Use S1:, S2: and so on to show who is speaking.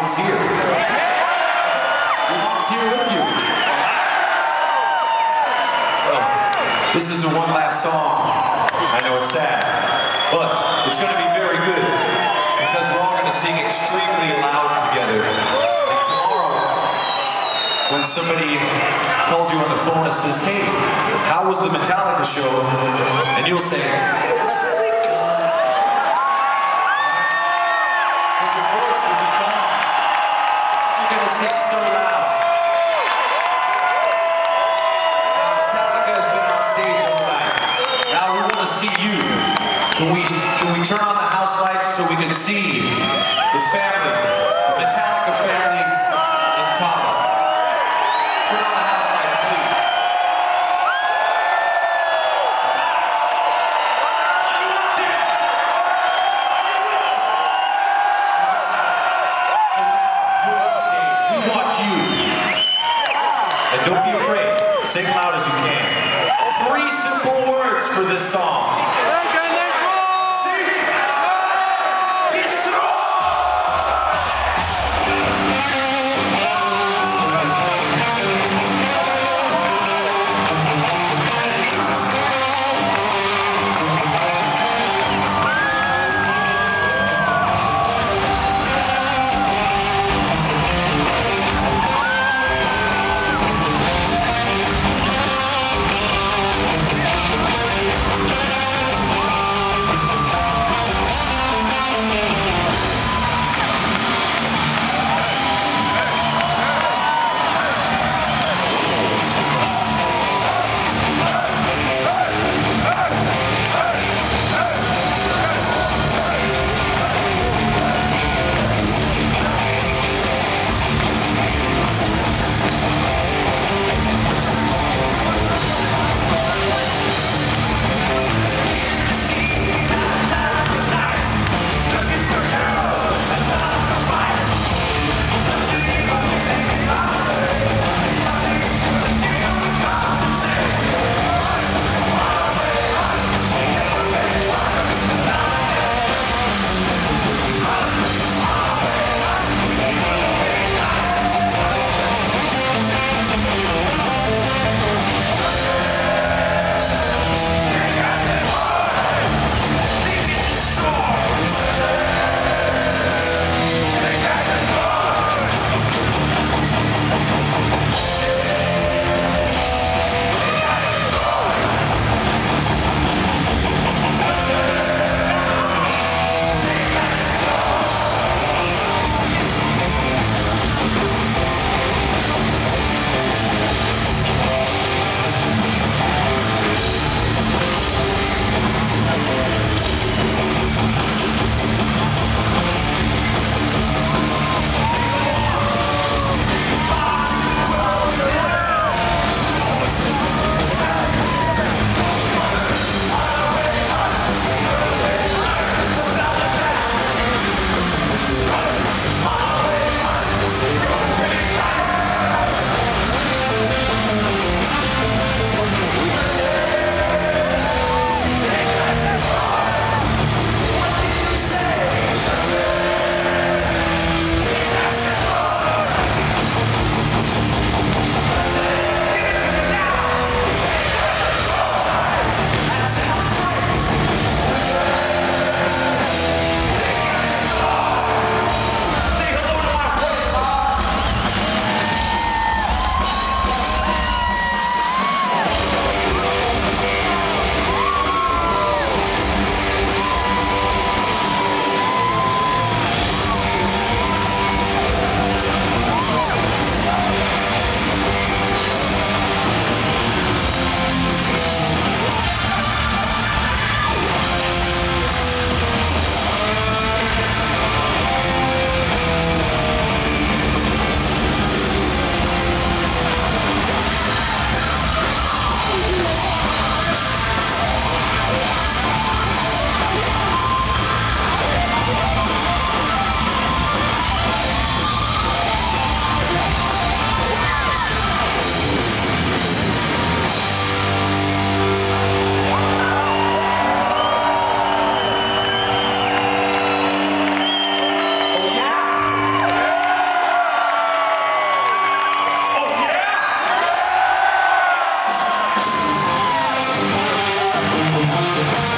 S1: mom's here. Your mom's here with you. So, this is the one last song. I know it's sad, but it's going to be very good because we're all going to sing extremely loud together. And tomorrow, when somebody calls you on the phone and says, "Hey, how was the Metallica show?" and you'll say, "It was really good." Because your voice will be gone. Because you're going to sing so loud. Now, Metallica has been on stage all night. Now we want to see you. Can we turn on the house lights so we can see the family, the Metallica family in Tahoe? Turn on the house lights, please. Are you out there? Are you with us? So now, we're on stage. We watch you. And don't be afraid. Sing loud as you can. 3 simple words for this song. Seek, destroy! Thank you.